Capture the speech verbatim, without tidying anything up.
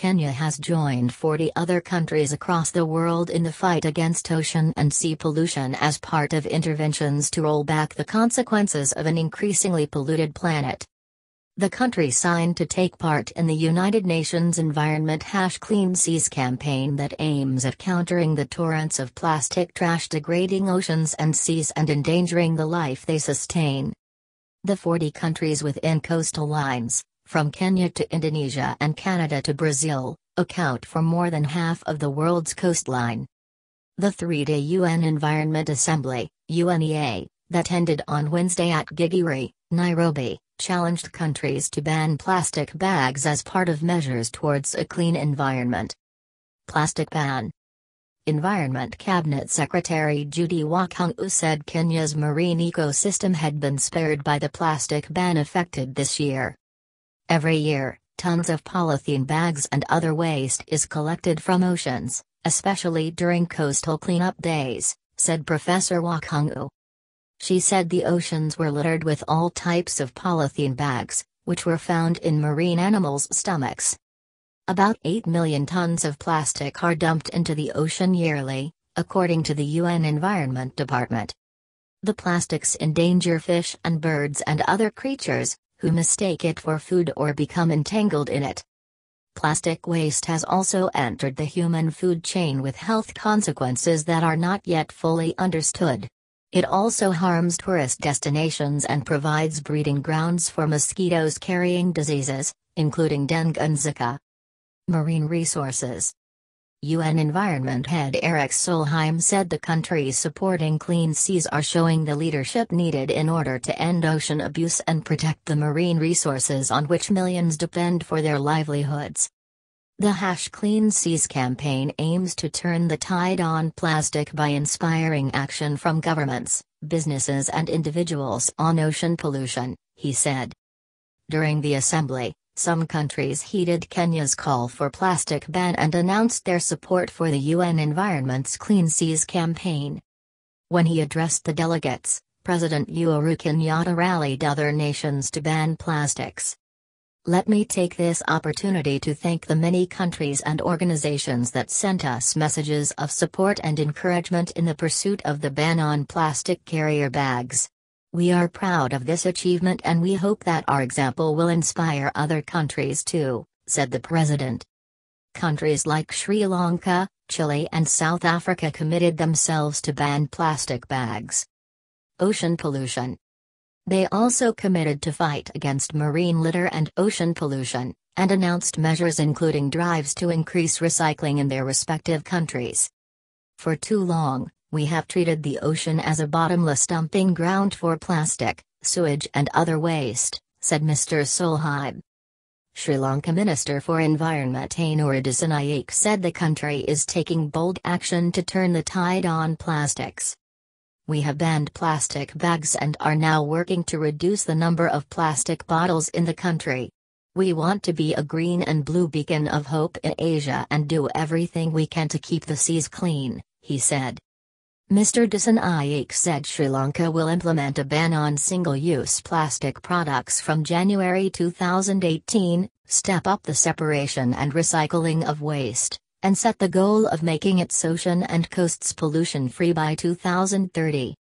Kenya has joined forty other countries across the world in the fight against ocean and sea pollution as part of interventions to roll back the consequences of an increasingly polluted planet. The country signed to take part in the United Nations Environment Clean Seas campaign that aims at countering the torrents of plastic trash degrading oceans and seas and endangering the life they sustain. The forty countries within coastal lines, from Kenya to Indonesia and Canada to Brazil, account for more than half of the world's coastline. The three-day U N Environment Assembly, U N E A, that ended on Wednesday at Gigiri, Nairobi, challenged countries to ban plastic bags as part of measures towards a clean environment. Plastic ban. Environment Cabinet Secretary Judi Wakhungu said Kenya's marine ecosystem had been spared by the plastic ban effected this year. Every year, tons of polythene bags and other waste is collected from oceans, especially during coastal cleanup days, said Professor Wakhungu. She said the oceans were littered with all types of polythene bags, which were found in marine animals' stomachs. About eight million tons of plastic are dumped into the ocean yearly, according to the U N Environment Department. The plastics endanger fish and birds and other creatures, who mistake it for food or become entangled in it. Plastic waste has also entered the human food chain with health consequences that are not yet fully understood. It also harms tourist destinations and provides breeding grounds for mosquitoes carrying diseases, including dengue and Zika. Marine resources. U N Environment Head Erik Solheim said the countries supporting clean seas are showing the leadership needed in order to end ocean abuse and protect the marine resources on which millions depend for their livelihoods. The Hash Clean Seas campaign aims to turn the tide on plastic by inspiring action from governments, businesses and individuals on ocean pollution, he said. During the assembly, some countries heeded Kenya's call for plastic ban and announced their support for the U N Environment's Clean Seas campaign. When he addressed the delegates, President Uhuru Kenyatta rallied other nations to ban plastics. Let me take this opportunity to thank the many countries and organizations that sent us messages of support and encouragement in the pursuit of the ban on plastic carrier bags. We are proud of this achievement and we hope that our example will inspire other countries too, said the president. Countries like Sri Lanka, Chile and South Africa committed themselves to ban plastic bags. Ocean pollution. They also committed to fight against marine litter and ocean pollution, and announced measures including drives to increase recycling in their respective countries. For too long, we have treated the ocean as a bottomless dumping ground for plastic, sewage and other waste, said Mister Solheim. Sri Lanka Minister for Environment Ainur Dissanayake said the country is taking bold action to turn the tide on plastics. We have banned plastic bags and are now working to reduce the number of plastic bottles in the country. We want to be a green and blue beacon of hope in Asia and do everything we can to keep the seas clean, he said. Mister Dissanayake said Sri Lanka will implement a ban on single-use plastic products from January two thousand eighteen, step up the separation and recycling of waste, and set the goal of making its ocean and coasts pollution-free by two thousand thirty.